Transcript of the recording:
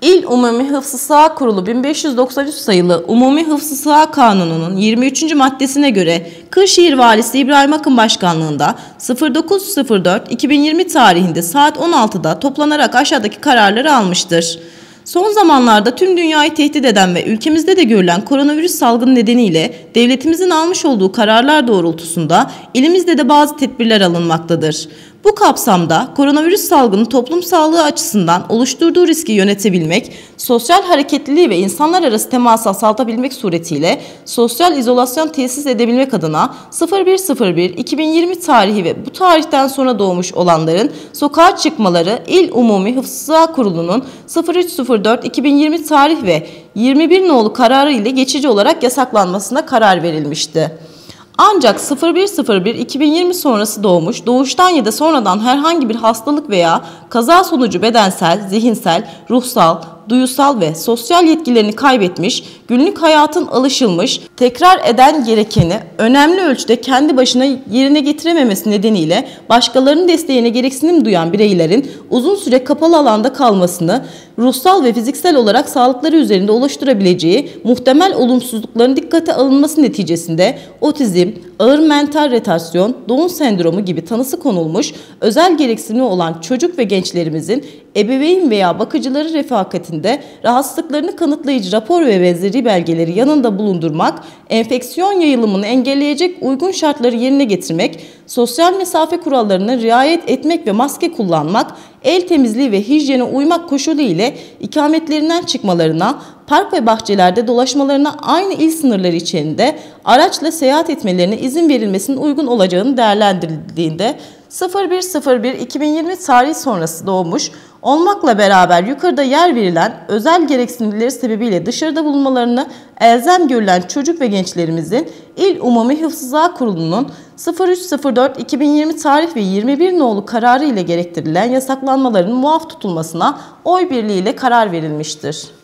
İl Umumi Hıfzı Sıha Kurulu 1593 sayılı Umumi Hıfzı Sıha Kanunu'nun 23. maddesine göre Kırşehir Valisi İbrahim Akın Başkanlığında 09.04.2020 tarihinde saat 16'da toplanarak aşağıdaki kararları almıştır. Son zamanlarda tüm dünyayı tehdit eden ve ülkemizde de görülen koronavirüs salgını nedeniyle devletimizin almış olduğu kararlar doğrultusunda ilimizde de bazı tedbirler alınmaktadır. Bu kapsamda koronavirüs salgını toplum sağlığı açısından oluşturduğu riski yönetebilmek, sosyal hareketliliği ve insanlar arası teması azaltabilmek suretiyle sosyal izolasyon tesis edebilmek adına 01.01.2020 tarihi ve bu tarihten sonra doğmuş olanların sokağa çıkmaları İl Umumi Hıfzı Sıha Kurulu'nun 03.04.2020 tarih ve 21 nolu kararı ile geçici olarak yasaklanmasına karar verilmişti. Ancak 01.01.2020 sonrası doğmuş, doğuştan ya da sonradan herhangi bir hastalık veya kaza sonucu bedensel, zihinsel, ruhsal, duyusal ve sosyal yetkilerini kaybetmiş, günlük hayatın alışılmış, tekrar eden gerekeni önemli ölçüde kendi başına yerine getirememesi nedeniyle başkalarının desteğine gereksinim duyan bireylerin uzun süre kapalı alanda kalmasını, ruhsal ve fiziksel olarak sağlıkları üzerinde oluşturabileceği muhtemel olumsuzlukların dikkate alınması neticesinde otizm, ağır mental retardasyon, Down sendromu gibi tanısı konulmuş özel gereksinimi olan çocuk ve gençlerimizin ebeveyn veya bakıcıları refakatinde rahatsızlıklarını kanıtlayıcı rapor ve benzeri belgeleri yanında bulundurmak, enfeksiyon yayılımını engelleyecek uygun şartları yerine getirmek, sosyal mesafe kurallarına riayet etmek ve maske kullanmak, el temizliği ve hijyene uymak koşulu ile ikametlerinden çıkmalarına, park ve bahçelerde dolaşmalarına aynı il sınırları içerisinde araçla seyahat etmelerine izin verilmesinin uygun olacağını değerlendirildiğinde 01.01.2020 tarihi sonrası doğmuş olmakla beraber yukarıda yer verilen özel gereksinimleri sebebiyle dışarıda bulunmalarını elzem görülen çocuk ve gençlerimizin İl Umumi Hıfzı Sıha Kurulu'nun 03.04.2020 tarih ve 21 nolu kararı ile gerektirilen yasaklanmaların muaf tutulmasına oy birliğiyle karar verilmiştir.